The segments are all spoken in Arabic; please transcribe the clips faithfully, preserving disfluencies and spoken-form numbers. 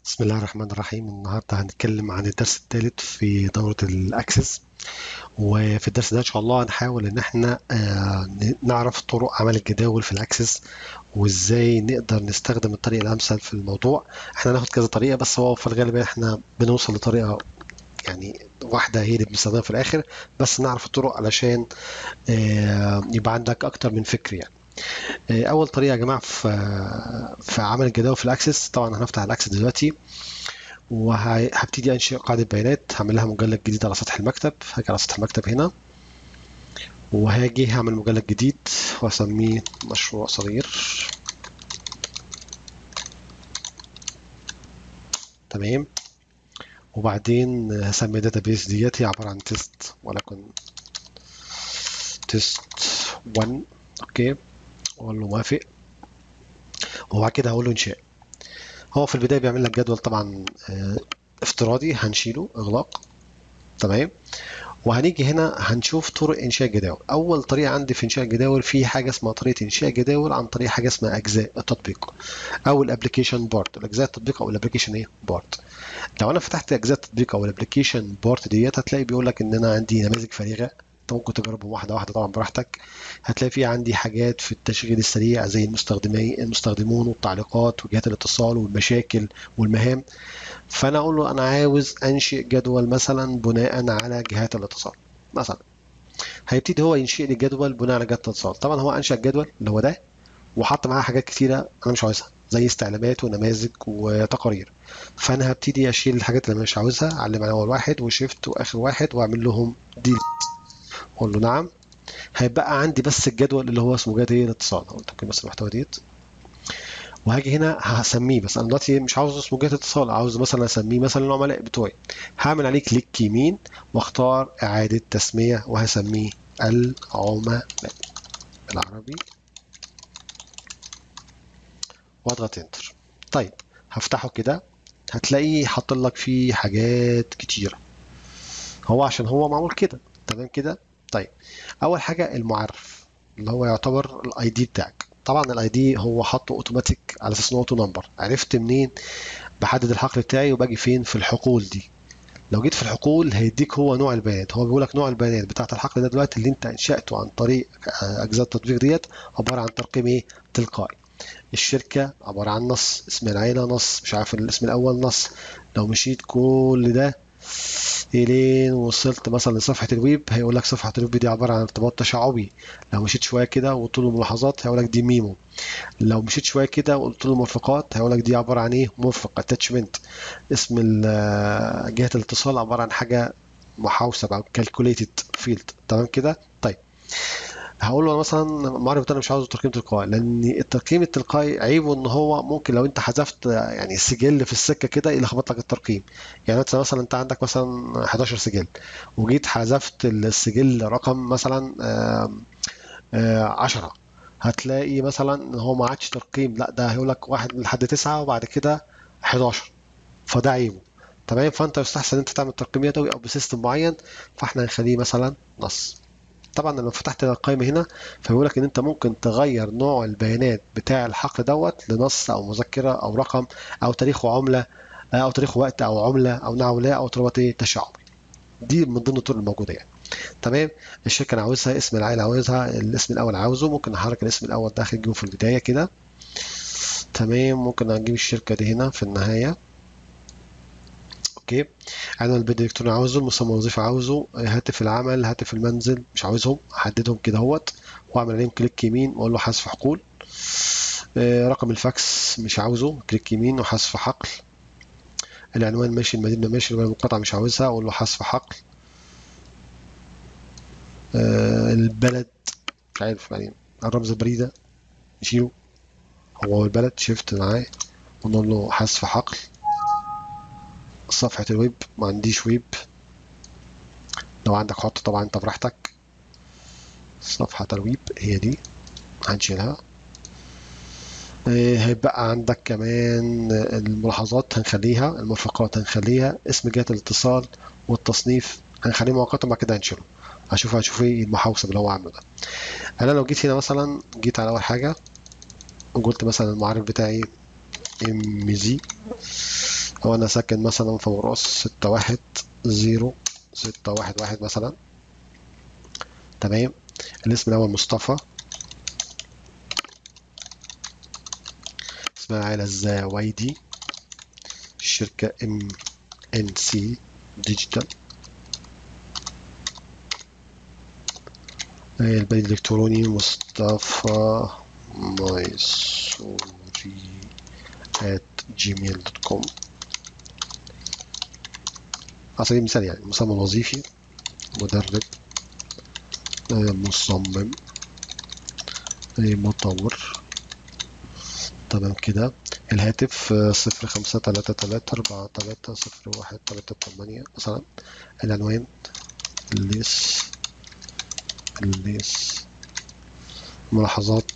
بسم الله الرحمن الرحيم. النهارده هنتكلم عن الدرس الثالث في دورة الأكسس. وفي الدرس ده إن شاء الله هنحاول إن احنا آه، نعرف طرق عمل الجداول في الأكسس، وإزاي نقدر نستخدم الطريقة الأمثل في الموضوع. احنا هناخد كذا طريقة، بس هو في الغالب احنا بنوصل لطريقة يعني واحدة هي اللي بنستخدمها في الآخر، بس نعرف الطرق علشان آه، يبقى عندك أكتر من فكر يعني. آه، أول طريقة يا جماعة في في عمل الجداول في الأكسس، طبعا هنفتح الأكسس دلوقتي وهبتدي انشئ قاعدة بيانات. هعمل لها مجلد جديد على سطح المكتب. هاجي على سطح المكتب هنا وهاجي هعمل مجلد جديد واسميه مشروع صغير. تمام. وبعدين هسمي الداتابيس ديت هي عبارة عن تيست، ولكن تيست واحد. اوكي، واقول له موافق، وبعد كده هقول له انشاء. هو في البداية بيعمل لك جدول طبعا آه، افتراضي، هنشيله اغلاق. تمام. وهنيجي هنا هنشوف طرق انشاء جداول. اول طريقه عندي في انشاء جداول في حاجه اسمها طريقه انشاء جداول عن طريق حاجه اسمها اجزاء التطبيق او الابلكيشن بارت. الاجزاء التطبيق او الابلكيشن ايه بارت. لو انا فتحت اجزاء التطبيق او الابلكيشن بارت ديت، هتلاقي بيقول لك ان انا عندي نماذج فارغه. انت ممكن تجربهم واحده واحده طبعا براحتك. هتلاقي في عندي حاجات في التشغيل السريع زي المستخدمين المستخدمون والتعليقات وجهات الاتصال والمشاكل والمهام. فانا اقول له انا عاوز انشئ جدول مثلا بناء على جهات الاتصال مثلا. هيبتدي هو ينشئ لي جدول بناء على جهات الاتصال. طبعا هو انشا الجدول اللي هو ده وحط معاه حاجات كتيره انا مش عاوزها، زي استعلامات ونماذج وتقارير. فانا هبتدي اشيل الحاجات اللي مش عاوزها، اعلم على اول واحد وشيفت واخر واحد واعمل لهم ديل. اقول له نعم. هيبقى عندي بس الجدول اللي هو اسمه جدول الاتصال. اقول له بس المحتوى ديت، وهاجي هنا هسميه. بس انا دلوقتي مش عاوز اسمه جهة اتصال، عاوز مثلا اسميه مثلا العملاء بتوعي. هعمل عليه كليك يمين واختار اعادة تسمية وهسميه العملاء بالعربي واضغط انتر. طيب، هفتحه كده. هتلاقيه حاط لك فيه حاجات كتيرة، هو عشان هو معمول كده. تمام كده. طيب، اول حاجة المعرف اللي هو يعتبر الاي دي بتاعك. طبعا الاي دي هو حاطه اوتوماتيك على اساس ان هو اوتو نمبر. عرفت منين؟ بحدد الحقل بتاعي وباجي فين في الحقول دي. لو جيت في الحقول هيديك هو نوع البيانات. هو بيقول لك نوع البيانات بتاعت الحقل ده دلوقتي اللي انت انشأته عن طريق آه، اجزاء التطبيق ديت عبارة عن ترقيم ايه تلقائي. الشركة عبارة عن نص، اسم العيلة نص، مش عارف الاسم الأول نص. لو مشيت كل ده إلين وصلت مثلا لصفحة الويب، هيقول لك صفحة الويب دي عبارة عن ارتباط تشعبي. لو مشيت شوية كده وقلت له ملاحظات هيقول لك دي ميمو. لو مشيت شوية كده وقلت له مرفقات هيقول لك دي عبارة عن إيه مرفق اتاتشمنت. اسم ال- جهة الاتصال عبارة عن حاجة محوسبة أو calculated field. تمام كده. طيب، هقول له مثلا المعرفة انا مش عاوزه ترقيم تلقائي، لان الترقيم التلقائي عيبه ان هو ممكن لو انت حذفت يعني سجل في السكه كده يلخبط لك الترقيم. يعني انت مثلا انت عندك مثلا حداشر سجل، وجيت حذفت السجل رقم مثلا آم، آه، عشرة، هتلاقي مثلا ان هو ما عادش ترقيم، لا ده هيقول لك واحد لحد تسعة وبعد كده حداشر. فده عيبه. تمام. فانت يستحسن انت تعمل ترقيم يدوي او بسيستم معين. فاحنا هنخليه مثلا نص. طبعا لو فتحت القائمة هنا فبيقول لك ان انت ممكن تغير نوع البيانات بتاع الحقل دوت لنص او مذكرة او رقم او تاريخ وعملة او تاريخ وقت او عملة او نعولاء او تربط ايه تشعبي. دي من ضمن الطرق الموجودة يعني. تمام. الشركة انا عاوزها، اسم العائلة عاوزها، الاسم الاول عاوزه، ممكن احرك الاسم الاول داخل جوه في البداية كده. تمام. ممكن نجيب الشركة دي هنا في النهاية. اوكي. عنوان البريد الالكتروني عاوزه، مسمى الوظيفه عاوزه، هاتف العمل، هاتف المنزل مش عاوزهم، احددهم كده اهوت واعمل عليهم كليك يمين واقول له حذف حقول. آه، رقم الفاكس مش عاوزه، كليك يمين وحذف حقل. العنوان ماشي، المدينه ماشي، العنوان المقاطعه مش عاوزها اقول له حذف حقل. آه، البلد مش عارف يعني، الرمز البريده نشيله. هو البلد شيفت معاه ونقول له حذف حقل. صفحه الويب ما عنديش ويب، لو عندك حط طبعا انت براحتك. صفحه الويب هي دي هنشيلها. هيبقى عندك كمان الملاحظات هنخليها، المرفقات هنخليها، اسم جهة الاتصال والتصنيف هنخليه مؤقتا بعد كده هنشيله. هشوف هشوف ايه المحوسب اللي هو عامله ده. انا لو جيت هنا مثلا جيت على اول حاجة وقلت مثلا المعرف بتاعي ام زي هو انا ساكن مثلا في مراس ستة واحد صفر ستة واحد واحد مثلا. تمام. الاسم الاول مصطفى. اسم العائلة الزوايدي. الشركة ام ان سي ديجيتال. البريد الالكتروني مصطفى ميسوري at جيميل دوت كوم. على سبيل المثال يعني مسمى الوظيفي مدرب، مصمم، مطور. تمام كده. الهاتف صفر خمسة تلاتة تلاتة أربعة تلاتة صفر واحد تلاتة تمانية مثلا. العنوان الليس الليس ملاحظات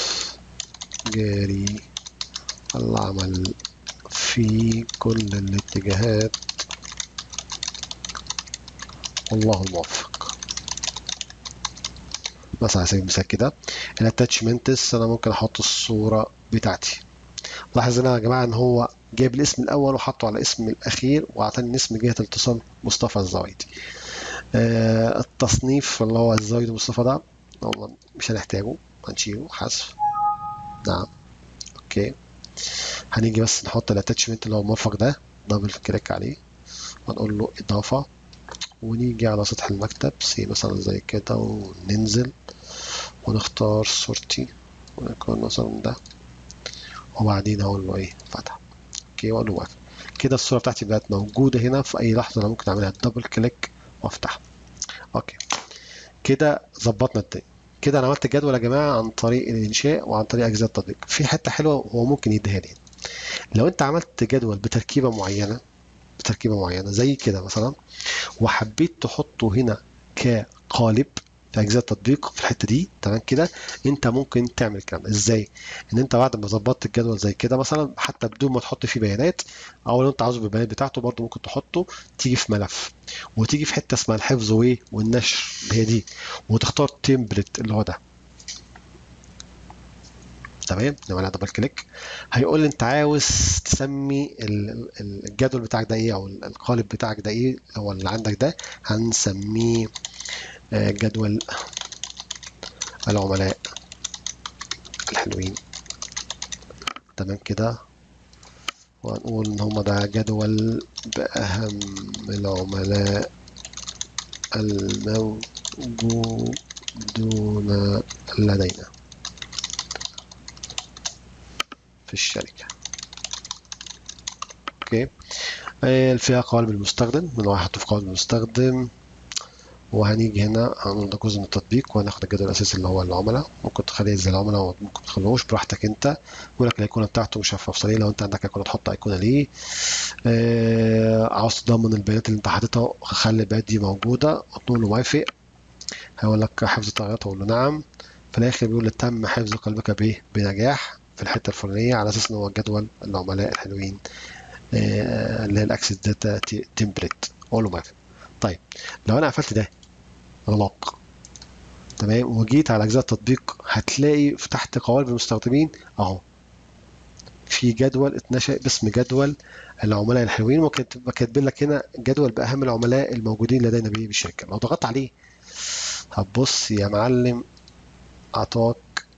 جاري العمل في كل الاتجاهات والله الموفق. مثلا على سبيل المثال كده. الاتاتشمنتس انا ممكن احط الصورة بتاعتي. لاحظ هنا يا جماعة ان هو جايب الاسم الاول وحطه على اسم الاخير واعطاني اسم جهة الاتصال مصطفى الزوايدي. آه التصنيف اللي هو الزوايدي مصطفى ده والله مش هنحتاجه، هنشيله حذف. نعم. اوكي. هنيجي بس نحط الاتاتشمنت اللي هو المرفق ده، دبل كليك عليه ونقول له اضافة، ونيجي على سطح المكتب سي مثلا زي كده وننزل ونختار صورتي ونكون مثلا ده، وبعدين هقول له ايه فتح. اوكي واقول له وافق. كده الصورة بتاعتي بقت موجودة هنا، في اي لحظة انا ممكن اعملها دبل كليك وافتحها. اوكي كده ظبطنا الدنيا. كده انا عملت جدول يا جماعة عن طريق الانشاء وعن طريق اجزاء التطبيق. في حتة حلوة هو ممكن يديها لي، لو انت عملت جدول بتركيبة معينة بتركيبة معينة زي كده مثلا، وحبيت تحطه هنا كقالب في اجزاء التطبيق في الحته دي، تمام كده. انت ممكن تعمل الكلام ده ازاي؟ ان انت بعد ما ظبطت الجدول زي كده مثلا، حتى بدون ما تحط فيه بيانات، او لو انت عاوزه بالبيانات بتاعته برضه ممكن تحطه، تيجي في ملف وتيجي في حته اسمها الحفظ وايه والنشر، هي دي، وتختار تمبلت اللي هو ده. تمام. لو انا دبل كليك هيقول لي انت عاوز تسمي الجدول بتاعك ده ايه، او القالب بتاعك ده ايه، هو اللي عندك ده هنسميه جدول العملاء الحلوين. تمام كده. وهنقول ان هما ده جدول بأهم العملاء الموجودون لدينا في الشركة. اوكي. فيها قوالب المستخدم، من واحد في قوالب المستخدم، وهنيجي هنا هنقول ده جزء من التطبيق، وهناخد الجدول الاساسي اللي هو العملاء. ممكن تخليه زي العملاء وممكن ما تخلوش براحتك انت. يقول لك الايقونه بتاعته مش عارف افصل ايه، لو انت عندك ايقونه تحط ايقونه ليه. آه عاوز تضمن البيانات اللي انت حاططها خلي البيانات دي موجوده، وتقول له موافق. هيقول لك حفظ التغيرات، اقول له نعم. في الاخر بيقول لي تم حفظ قلبك بايه بنجاح في الحته الفلانيه، على اساس ان هو جدول العملاء الحلوين آه اللي هي الاكسس داتا تمبلت. اقول له موافق. طيب لو انا قفلت ده اغلاق، تمام، وجيت على اجزاء التطبيق، هتلاقي في تحت قوالب المستخدمين اهو في جدول اتنشأ باسم جدول العملاء الحلوين، وكانت تبقى كاتبين لك هنا جدول باهم العملاء الموجودين لدينا بيه بالشركه. لو ضغطت عليه هتبص يا معلم اعطاك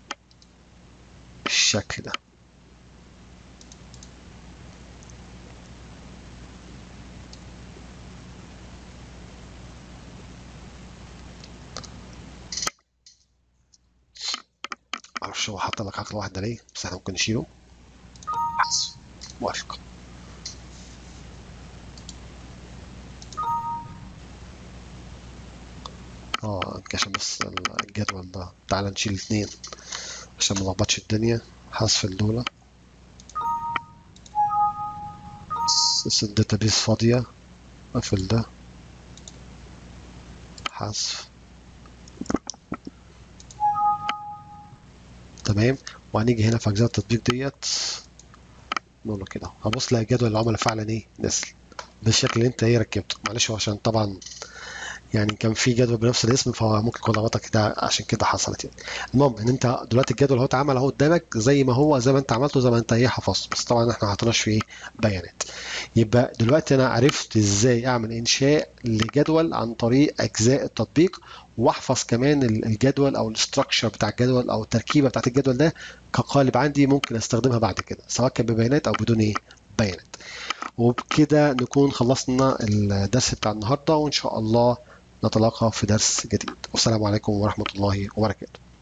بالشكل ده. معرفش هو حط لك عقل واحده ليه، بس احنا ممكن نشيله. موافق. اه عشان بس الجدول ده، تعال نشيل الاثنين عشان ما نلخبطش الدنيا. حذف الدولة، بس الداتابيس فاضية، اقفل ده، حذف. تمام. وهنيجي هنا في اجزاء التطبيق ديت نقول له كده، هبص لها جدول العملاء فعلا ايه نزل بالشكل اللي انت ايه ركبته. معلش هو عشان طبعا يعني كان في جدول بنفس الاسم، فهو ممكن يكون لخبطك كده عشان كده حصلت يعني. المهم ان انت دلوقتي الجدول اهو اتعمل اهو قدامك زي ما هو، زي ما انت عملته، زي ما انت ايه حفظته، بس طبعا احنا ما حطيناش فيه بيانات. يبقى دلوقتي انا عرفت ازاي اعمل انشاء لجدول عن طريق اجزاء التطبيق، واحفظ كمان الجدول او الاستراكشر بتاع الجدول او التركيبه بتاعت الجدول ده كقالب عندي ممكن استخدمها بعد كده سواء كان ببيانات او بدون ايه بيانات. وبكده نكون خلصنا الدرس بتاع النهارده، وان شاء الله نتلاقى في درس جديد، والسلام عليكم ورحمه الله وبركاته.